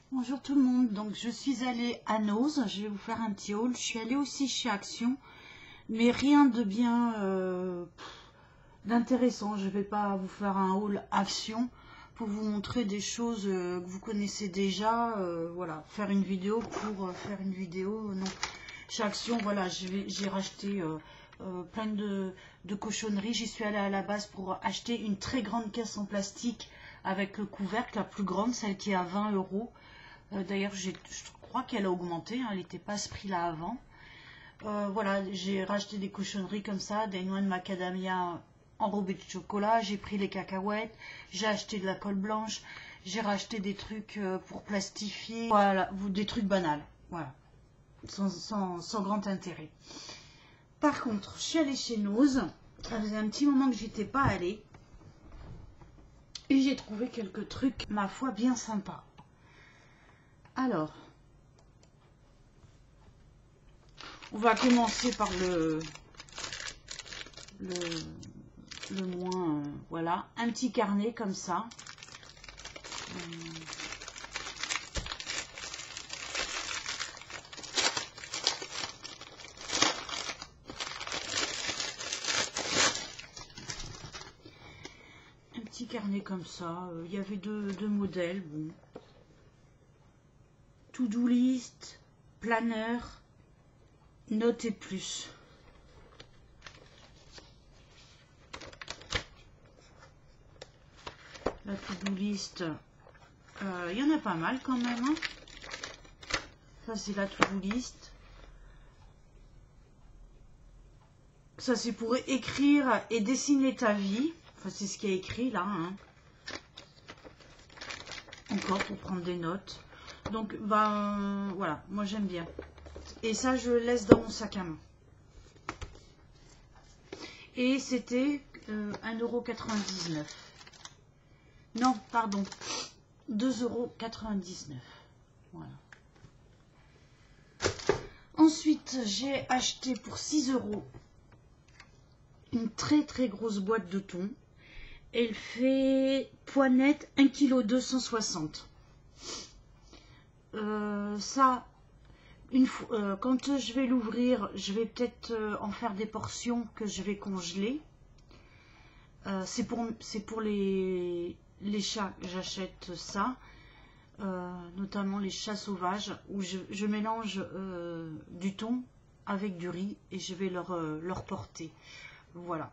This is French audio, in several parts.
Bonjour tout le monde, donc je suis allée à Noz, je vais vous faire un petit haul. Je suis allée aussi chez Action, mais rien de bien d'intéressant. Je ne vais pas vous faire un haul Action pour vous montrer des choses que vous connaissez déjà. Voilà, faire une vidéo pour faire une vidéo. Non, chez Action, voilà, j'ai racheté plein de cochonneries. J'y suis allée à la base pour acheter une très grande caisse en plastique avec le couvercle, la plus grande, celle qui est à 20 €. D'ailleurs, je crois qu'elle a augmenté, hein, elle n'était pas à ce prix-là avant. Voilà, j'ai racheté des cochonneries comme ça, des noix de macadamia enrobées de chocolat, j'ai pris les cacahuètes, j'ai acheté de la colle blanche, j'ai racheté des trucs pour plastifier, voilà, des trucs banals, voilà, sans grand intérêt. Par contre, je suis allée chez Noz, ça faisait un petit moment que j'étais pas allée, et j'ai trouvé quelques trucs, ma foi, bien sympas. Alors, on va commencer par le moins, voilà, un petit carnet comme ça. Un petit carnet comme ça. Il y avait deux modèles. Bon. To-do list, planeur, notes et plus. La to-do list, il y en a pas mal quand même. Hein. Ça, c'est la to-do list. Ça, c'est pour écrire et dessiner ta vie. Enfin, c'est ce qui est écrit là. Hein. Encore pour prendre des notes. Donc, ben, voilà, moi j'aime bien. Et ça, je le laisse dans mon sac à main. Et c'était 1,99 €. Non, pardon, 2,99 €. Voilà. Ensuite, j'ai acheté pour 6 € une très très grosse boîte de thon. Elle fait poids net 1,260 kg. Ça, quand je vais l'ouvrir, je vais peut-être en faire des portions que je vais congeler. C'est pour les chats que j'achète ça, notamment les chats sauvages, où je mélange du thon avec du riz et je vais leur porter. Voilà.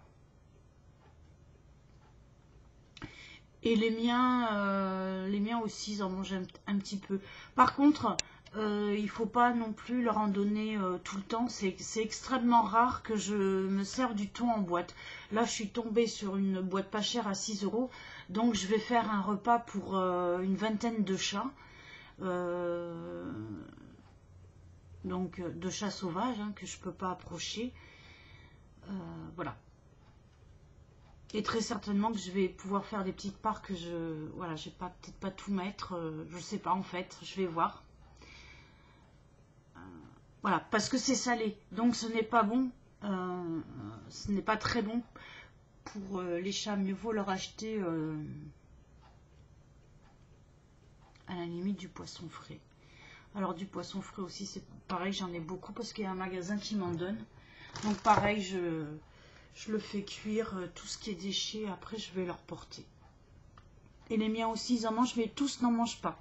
Et les miens aussi, ils en mangent un petit peu. Par contre, il ne faut pas non plus leur en donner tout le temps. C'est extrêmement rare que je me serve du thon en boîte. Là, je suis tombée sur une boîte pas chère à 6 €. Donc, je vais faire un repas pour une vingtaine de chats. Donc, de chats sauvages hein, que je ne peux pas approcher. Voilà. Et très certainement que je vais pouvoir faire des petites parts que voilà, je vais peut-être pas tout mettre, je sais pas en fait, je vais voir. Voilà, parce que c'est salé, donc ce n'est pas bon, ce n'est pas très bon pour les chats. Mieux vaut leur acheter à la limite du poisson frais. Alors du poisson frais aussi, c'est pareil, j'en ai beaucoup parce qu'il y a un magasin qui m'en donne. Donc pareil, je le fais cuire, tout ce qui est déchets, après je vais leur porter. Et les miens aussi, ils en mangent, mais tous n'en mangent pas.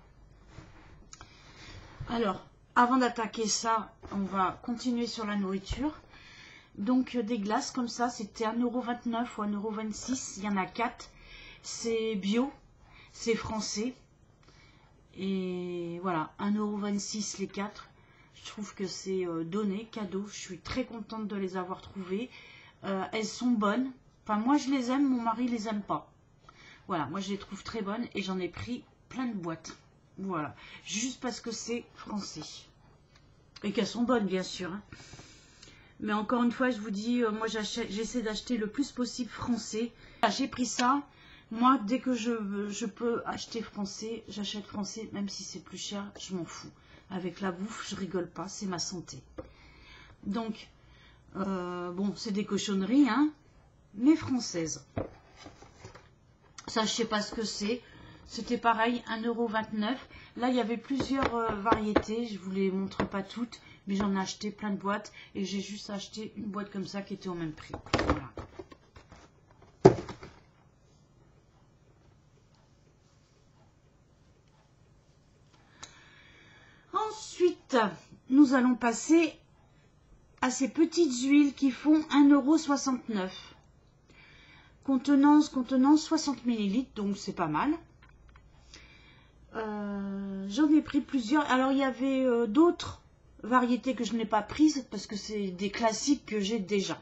Alors, avant d'attaquer ça, on va continuer sur la nourriture. Donc, des glaces comme ça, c'était 1,29 € ou 1,26 €. Il y en a 4. C'est bio, c'est français. Et voilà, 1,26 € les 4. Je trouve que c'est donné, cadeau. Je suis très contente de les avoir trouvées. Elles sont bonnes. Enfin, moi, je les aime, mon mari les aime pas. Voilà, moi, je les trouve très bonnes et j'en ai pris plein de boîtes. Voilà, juste parce que c'est français. Et qu'elles sont bonnes, bien sûr. Hein. Mais encore une fois, je vous dis, moi, j'essaie d'acheter le plus possible français. J'ai pris ça. Moi, dès que je peux acheter français, j'achète français, même si c'est plus cher, je m'en fous. Avec la bouffe, je rigole pas, c'est ma santé. Donc, bon, c'est des cochonneries, hein, mais françaises. Ça, je sais pas ce que c'est. C'était pareil, 1,29 €. Là, il y avait plusieurs variétés. Je vous les montre pas toutes, mais j'en ai acheté plein de boîtes. Et j'ai juste acheté une boîte comme ça qui était au même prix. Voilà. Ensuite, nous allons passer à ces petites huiles qui font 1,69 €. Contenance 60 ml, donc c'est pas mal. J'en ai pris plusieurs. Alors, il y avait d'autres variétés que je n'ai pas prises parce que c'est des classiques que j'ai déjà.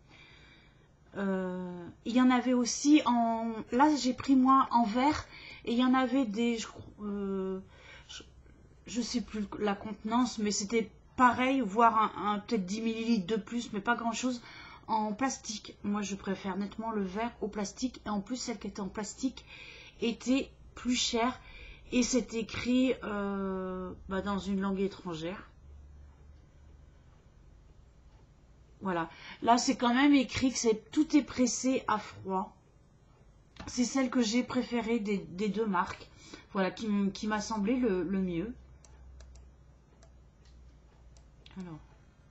Il y en avait aussi en... Là, j'ai pris moi en vert et il y en avait des... je sais plus la contenance, mais c'était pareil, voire peut-être 10 ml de plus, mais pas grand-chose, en plastique. Moi, je préfère nettement le vert au plastique. Et en plus, celle qui était en plastique était plus chère. Et c'est écrit dans une langue étrangère. Voilà. Là, c'est quand même écrit que tout est pressé à froid. C'est celle que j'ai préférée des deux marques. Voilà, qui m'a semblé le mieux. Alors.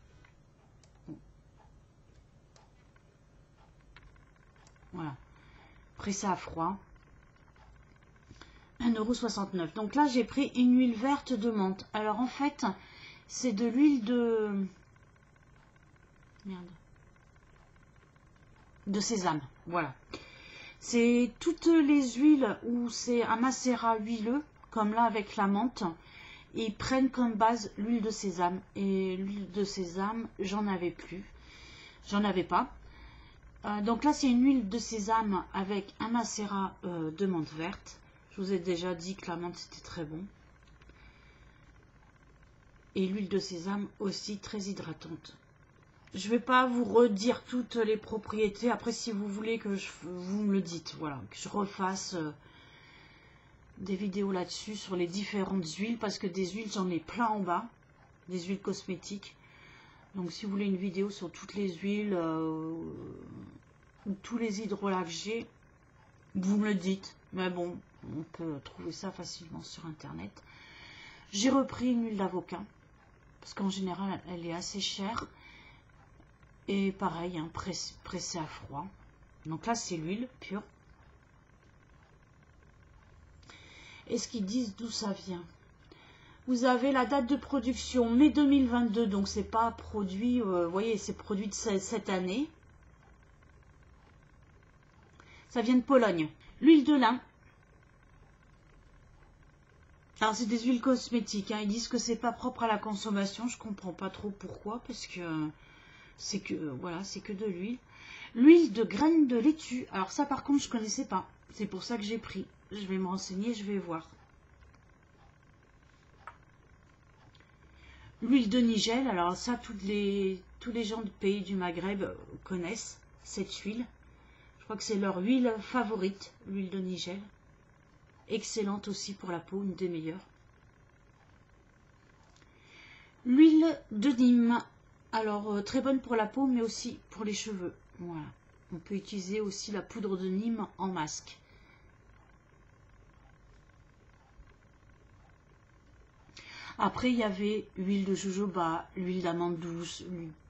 Voilà. Pressé à froid. 1,69 €. Donc là, j'ai pris une huile verte de menthe. Alors, en fait, c'est de l'huile de... Merde. De sésame. Voilà. C'est toutes les huiles où c'est un macérat huileux, comme là avec la menthe. Et ils prennent comme base l'huile de sésame. Et l'huile de sésame, j'en avais plus. J'en avais pas. Donc là, c'est une huile de sésame avec un macérat de menthe verte. Je vous ai déjà dit que la menthe, c'était très bon. Et l'huile de sésame aussi très hydratante. Je ne vais pas vous redire toutes les propriétés. Après, si vous voulez que vous me le dites, voilà, que je refasse des vidéos là-dessus sur les différentes huiles. Parce que des huiles, j'en ai plein en bas. Des huiles cosmétiques. Donc, si vous voulez une vidéo sur toutes les huiles ou tous les hydrolats que j'ai, vous me le dites. Mais bon, on peut trouver ça facilement sur Internet. J'ai repris une huile d'avocat. Parce qu'en général, elle est assez chère. Et pareil, hein, pressée à froid. Donc là, c'est l'huile pure. Est-ce qu'ils disent d'où ça vient? Vous avez la date de production mai 2022. Donc, c'est pas produit, vous voyez, c'est produit de cette année. Ça vient de Pologne. L'huile de lin. Alors, c'est des huiles cosmétiques. Hein. Ils disent que c'est pas propre à la consommation. Je comprends pas trop pourquoi. Parce que c'est que, voilà, c'est que de l'huile. L'huile de graines de laitue. Alors, ça, par contre, je connaissais pas. C'est pour ça que j'ai pris. Je vais me renseigner, je vais voir. L'huile de Nigel. Alors, ça, tous les gens du pays du Maghreb connaissent cette huile. Je crois que c'est leur huile favorite, l'huile de Nigel. Excellente aussi pour la peau, une des meilleures. L'huile de Nîmes. Alors, très bonne pour la peau, mais aussi pour les cheveux. Voilà. On peut utiliser aussi la poudre de Nîmes en masque. Après, il y avait l'huile de jojoba, l'huile d'amande douce.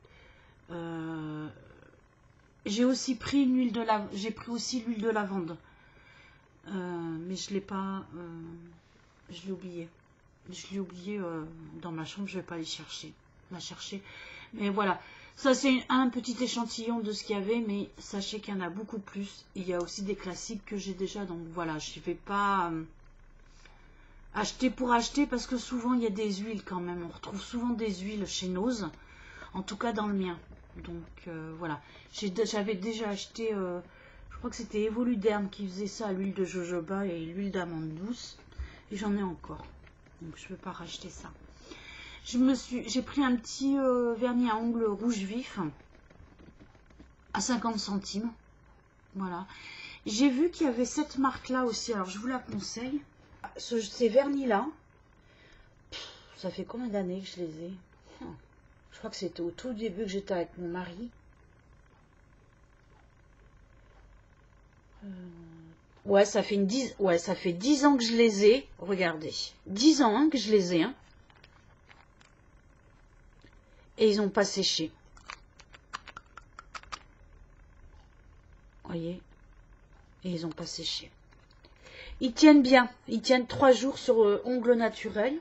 J'ai aussi pris une huile de j'ai pris aussi l'huile de lavande. Mais je l'ai pas... je l'ai oublié. Je l'ai oublié dans ma chambre, je vais pas aller la chercher. Mais voilà, ça c'est un petit échantillon de ce qu'il y avait, mais sachez qu'il y en a beaucoup plus. Il y a aussi des classiques que j'ai déjà, donc voilà, je ne vais pas acheter pour acheter, parce que souvent il y a des huiles quand même. On retrouve souvent des huiles chez Nose, en tout cas dans le mien. Donc voilà, j'avais déjà acheté, je crois que c'était Evoluderm qui faisait ça, l'huile de jojoba et l'huile d'amande douce. Et j'en ai encore, donc je ne vais pas racheter ça. J'ai pris un petit vernis à ongles rouge vif à 50 centimes. Voilà. J'ai vu qu'il y avait cette marque-là aussi. Alors, je vous la conseille. Ces vernis-là, ça fait combien d'années que je les ai? Je crois que c'était au tout début que j'étais avec mon mari. Ouais, ça fait ça fait 10 ans que je les ai. Regardez. 10 ans hein, que je les ai. Hein. Et ils n'ont pas séché. Voyez. Et ils n'ont pas séché. Ils tiennent bien. Ils tiennent 3 jours sur ongles naturels.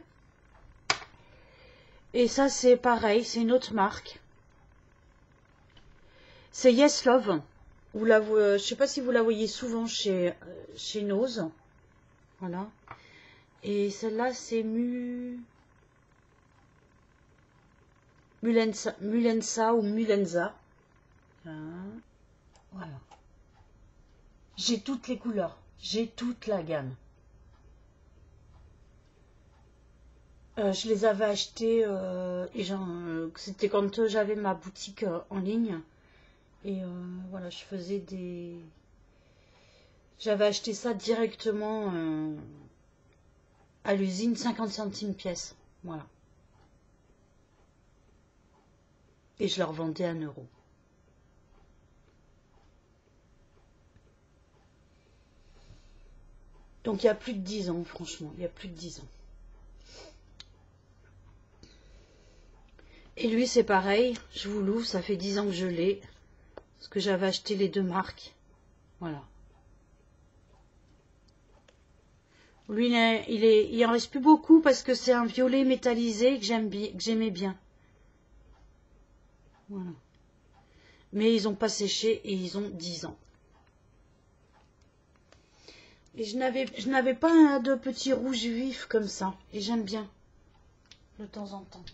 Et ça, c'est pareil. C'est une autre marque. C'est Yes Love. Je ne sais pas si vous la voyez souvent chez Nose. Voilà. Et celle-là, c'est Mulensa ou Mulenza. Voilà. J'ai toutes les couleurs. J'ai toute la gamme. Je les avais achetés c'était quand j'avais ma boutique en ligne. Et voilà, je faisais des... J'avais acheté ça directement à l'usine, 50 centimes pièce. Voilà. Et je leur vendais 1 €. Donc il y a plus de 10 ans, franchement. Il y a plus de 10 ans. Et lui, c'est pareil. Je vous l'ouvre, ça fait 10 ans que je l'ai. Parce que j'avais acheté les 2 marques. Voilà. Lui, il en reste plus beaucoup parce que c'est un violet métallisé que j'aimais bien. Voilà. Mais ils n'ont pas séché et ils ont 10 ans. Et je n'avais pas de petits rouges vifs comme ça. Et j'aime bien. De temps en temps.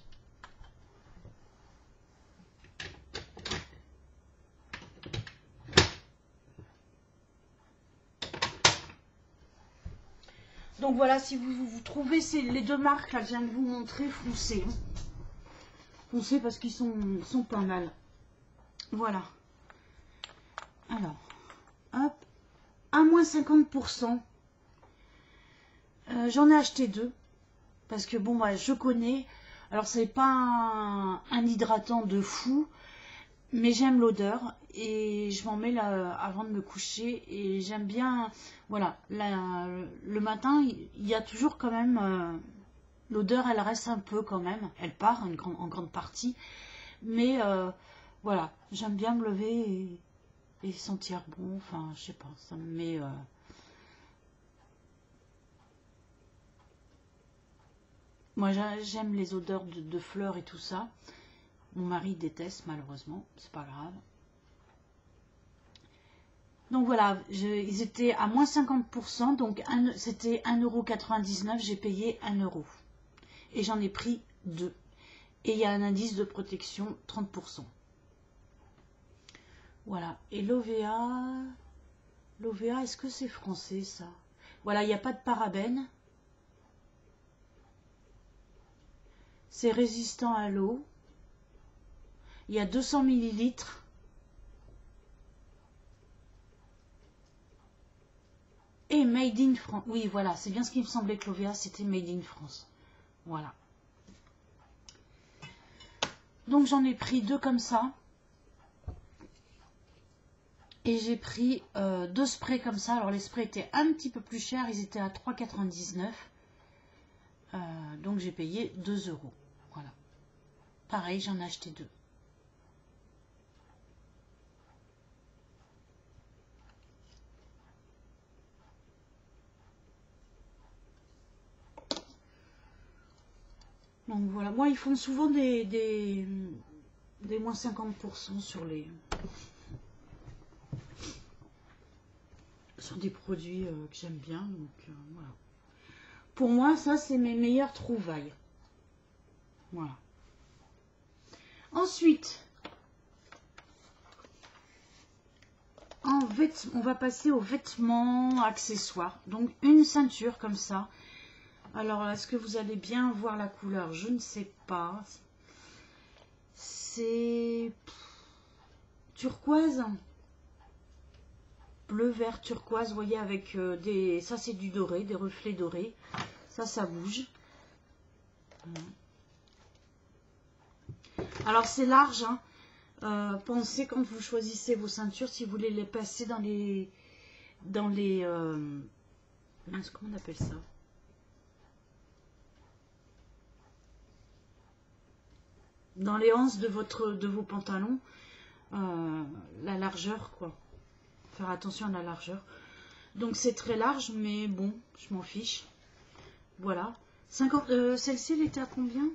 Donc voilà, si vous trouvez les 2 marques là que je viens de vous montrer, foncez. Hein. Foncez parce qu'ils sont pas mal. Voilà. Alors, hop. À moins 50%. J'en ai acheté 2. Parce que bon, bah, je connais. Alors, c'est pas un hydratant de fou. Mais j'aime l'odeur. Et je m'en mets là avant de me coucher. Et j'aime bien... Voilà. Le matin, il y a toujours quand même... l'odeur, elle reste un peu quand même. Elle part en grande partie. Mais voilà. J'aime bien me lever et sentir bon. Enfin, je sais pas. Ça me met... Moi, j'aime les odeurs de fleurs et tout ça. Mon mari déteste, malheureusement. C'est pas grave. Donc voilà, ils étaient à moins 50%. Donc c'était 1,99 €. J'ai payé 1 €. Et j'en ai pris 2. Et il y a un indice de protection 30%. Voilà. Et l'OVA... L'OVA, est-ce que c'est français, ça? Voilà, il n'y a pas de parabènes. C'est résistant à l'eau. Il y a 200 ml. Et Made in France. Oui, voilà, c'est bien ce qui me semblait que l'OVA, c'était Made in France. Voilà. Donc j'en ai pris 2 comme ça. Et j'ai pris 2 sprays comme ça. Alors les sprays étaient un petit peu plus chers. Ils étaient à 3,99 €. Donc j'ai payé 2 €. Voilà. Pareil, j'en ai acheté 2. Donc voilà. Moi, ils font souvent des moins 50% sur des produits que j'aime bien. Donc voilà. Pour moi, ça, c'est mes meilleures trouvailles. Voilà. Ensuite, on va passer aux vêtements, accessoires. Donc, une ceinture comme ça. Alors, est-ce que vous allez bien voir la couleur? Je ne sais pas. C'est turquoise. Bleu, vert, turquoise, vous voyez, avec des... Ça, c'est du doré, des reflets dorés. Ça bouge. Alors, c'est large, hein. Pensez quand vous choisissez vos ceintures, si vous voulez les passer dans les dans les mince, comment on appelle ça, dans les anses de vos pantalons, la largeur quoi, faire attention à la largeur. Donc c'est très large, mais bon, je m'en fiche. Voilà. 50, celle-ci, elle était à combien?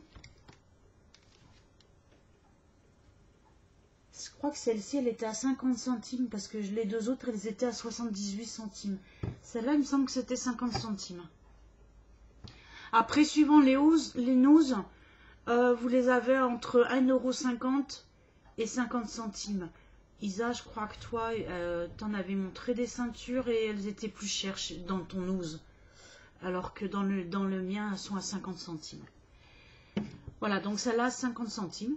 Je crois que celle-ci, elle était à 50 centimes, parce que les deux autres, elles étaient à 78 centimes. Celle-là, il me semble que c'était 50 centimes. Après, suivant les noses, vous les avez entre 1,50 € et 50 centimes. Isa, je crois que toi, t'en avais montré des ceintures et elles étaient plus chères dans ton nose. Alors que dans le mien, elles sont à 50 centimes. Voilà, donc celle-là, 50 centimes.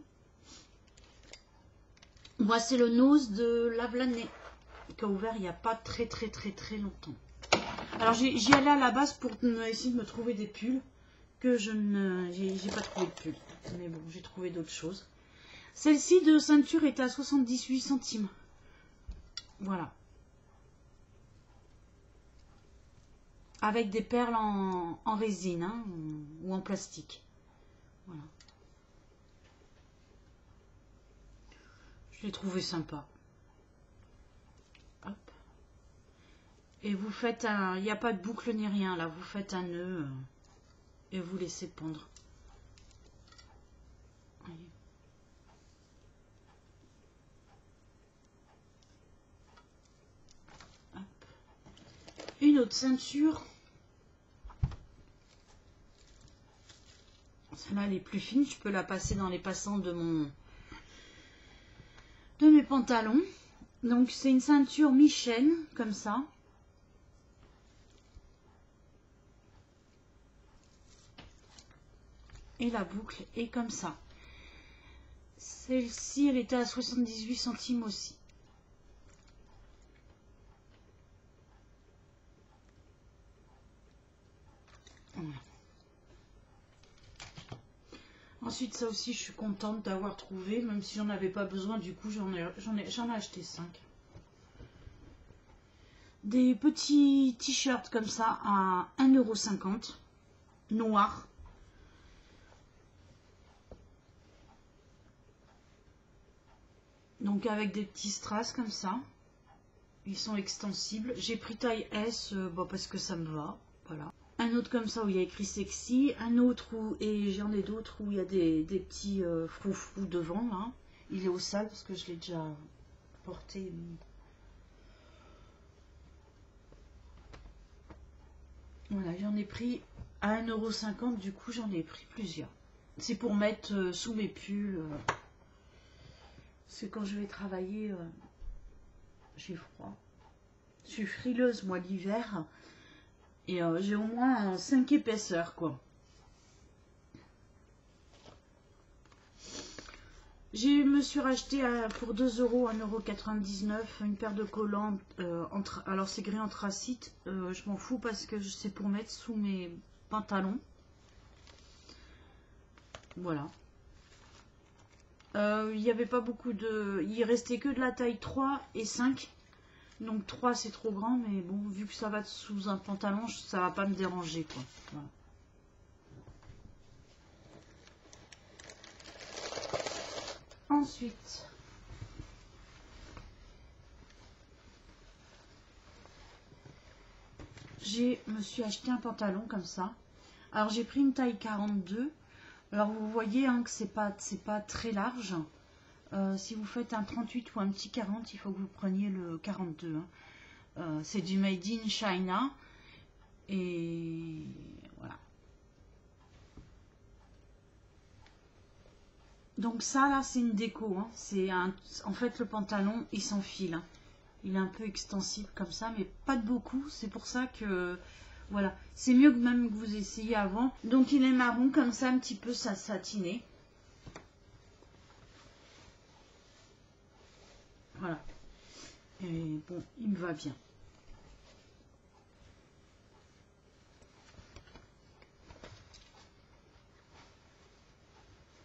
Moi, c'est le nose de Lavelanet, qui a ouvert il n'y a pas très longtemps. Alors, j'y allais à la base pour essayer de me trouver des pulls, que j'ai pas trouvé de pulls. Mais bon, j'ai trouvé d'autres choses. Celle-ci de ceinture était à 78 centimes. Voilà. Avec des perles en résine hein, ou en plastique. Voilà. Je l'ai trouvé sympa. Hop. Et vous faites un... Il n'y a pas de boucle ni rien là. Vous faites un nœud et vous laissez pendre. Une autre ceinture. Celle-là, elle est plus fine. Je peux la passer dans les passants de mes pantalons. Donc, c'est une ceinture mi-chaîne, comme ça. Et la boucle est comme ça. Celle-ci, elle était à 78 centimes aussi. Voilà. Ensuite, ça aussi, je suis contente d'avoir trouvé, même si j'en avais pas besoin, du coup, j'en ai acheté 5. Des petits t-shirts comme ça à 1,50 €, noirs. Donc avec des petits strass comme ça. Ils sont extensibles. J'ai pris taille S bon, parce que ça me va. Voilà. Un autre comme ça où il y a écrit sexy. Un autre où, et j'en ai d'autres où il y a des petits froufrous devant. Là. Il est au sale parce que je l'ai déjà porté. Voilà, j'en ai pris à 1,50 €. Du coup, j'en ai pris plusieurs. C'est pour mettre sous mes pulls. Parce que quand je vais travailler, j'ai froid. Je suis frileuse, moi, l'hiver. Et j'ai au moins 5 épaisseurs, quoi. Je me suis racheté pour 2 €, 1,99 € une paire de collants. Alors, c'est gris anthracite. Je m'en fous parce que c'est pour mettre sous mes pantalons. Voilà. Il n'y avait pas beaucoup de... Il restait que de la taille 3 et 5. Donc 3 c'est trop grand, mais bon, vu que ça va sous un pantalon, ça va pas me déranger, quoi. Voilà. Ensuite, je me suis acheté un pantalon comme ça. Alors j'ai pris une taille 42. Alors vous voyez hein, que c'est pas très large. Si vous faites un 38 ou un petit 40, il faut que vous preniez le 42. Hein. C'est du Made in China. Et voilà. Donc ça là c'est une déco. Hein. En fait le pantalon il s'enfile. Hein. Il est un peu extensible comme ça, mais pas de beaucoup. C'est pour ça que voilà. C'est mieux que même que vous essayiez avant. Donc il est marron comme ça, un petit peu satiné. Voilà. Et bon, il me va bien.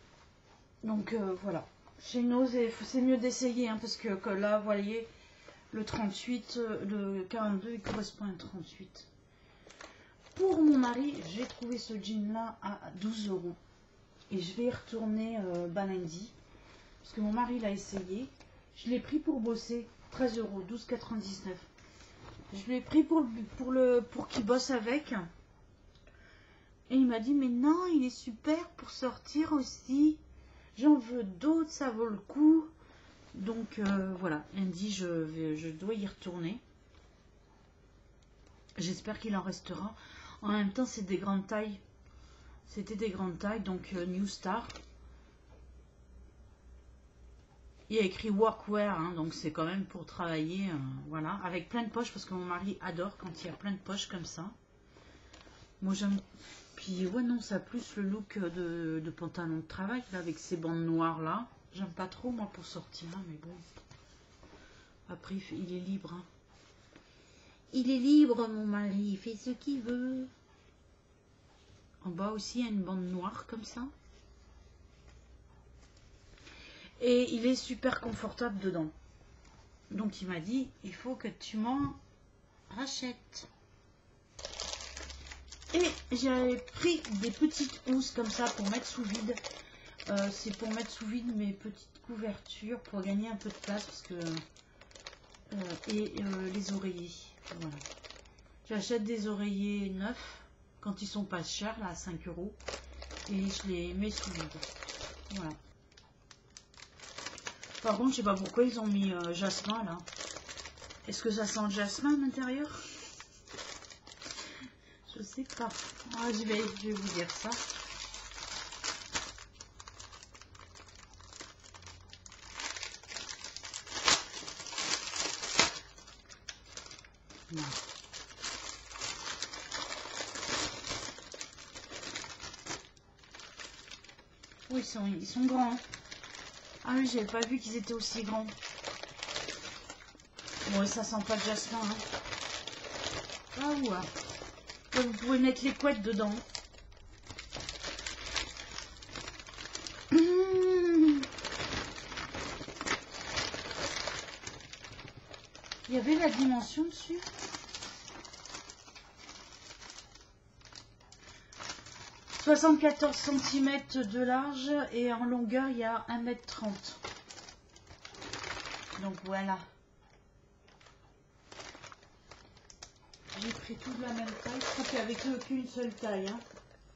Donc voilà. Chez nous, c'est mieux d'essayer, hein, parce que là, vous voyez, Le 38, le 42, il correspond à un 38. Pour mon mari, j'ai trouvé ce jean là à 12 €. Et je vais y retourner lundi. Parce que mon mari l'a essayé. Je l'ai pris pour bosser. 13 €, 12,99 €. Je l'ai pris pour qu'il bosse avec. Et il m'a dit, mais non, il est super pour sortir aussi. J'en veux d'autres, ça vaut le coup. Donc voilà, lundi, je dois y retourner. J'espère qu'il en restera. En même temps, c'est des grandes tailles. C'était des grandes tailles, donc New Star. Il y a écrit workwear, hein, donc c'est quand même pour travailler, voilà, avec plein de poches, parce que mon mari adore quand il y a plein de poches comme ça. Moi j'aime, puis ouais non, ça a plus le look de pantalon de travail, là, avec ces bandes noires là. J'aime pas trop moi pour sortir, hein, mais bon. Après il est libre. Hein. Il est libre mon mari, il fait ce qu'il veut. En bas aussi il y a une bande noire comme ça. Et il est super confortable dedans. Donc il m'a dit, il faut que tu m'en rachètes. Et j'avais pris des petites housses comme ça pour mettre sous vide. C'est pour mettre sous vide mes petites couvertures pour gagner un peu de place. Parce que les oreillers. Voilà. J'achète des oreillers neufs quand ils sont pas chers, là à 5 €. Et je les mets sous vide. Voilà. Par contre, je sais pas pourquoi ils ont mis jasmin là. Est-ce que ça sent le jasmin à l'intérieur? Je sais pas. Ah, je vais vous dire ça. Non. Oui, ils sont grands. Hein. Ah oui, j'avais pas vu qu'ils étaient aussi grands. Bon, et ça sent pas le jasmin. Hein. Ah ouais. Vous pouvez mettre les couettes dedans. Il y avait la dimension dessus. « 74 cm de large et en longueur, il y a 1,30 m. Donc voilà. J'ai pris tout de la même taille. Je crois qu'il n'y avait qu'une seule taille. Hein.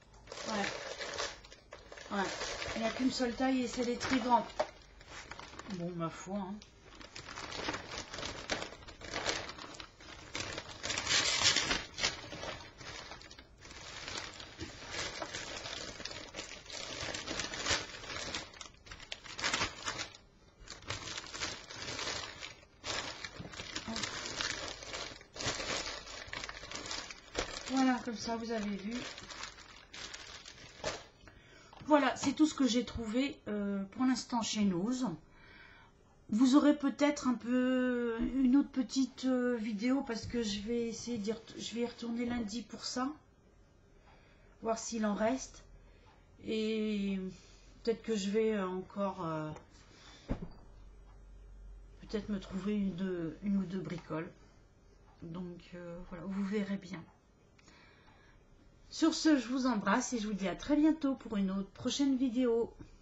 Ouais. Ouais. Il n'y a qu'une seule taille et c'est les très grands. Bon, ma foi. Hein. Voilà, comme ça, vous avez vu. Voilà, c'est tout ce que j'ai trouvé pour l'instant chez Nose. Vous aurez peut-être un peu une autre petite vidéo parce que je vais essayer je vais y retourner lundi pour ça. Voir s'il en reste. Et peut-être que je vais encore peut-être me trouver une ou deux bricoles. Donc voilà, vous verrez bien. Sur ce, je vous embrasse et je vous dis à très bientôt pour une autre prochaine vidéo.